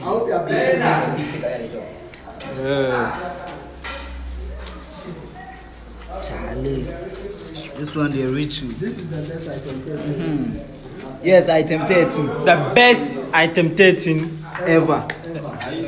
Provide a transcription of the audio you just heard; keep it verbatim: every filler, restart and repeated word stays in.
hope you have been Yeah. Charlie. This one they reach you. This is the best item thirteen. Mm-hmm. Yes, item thirteen. The best item thirteen ever. Ever.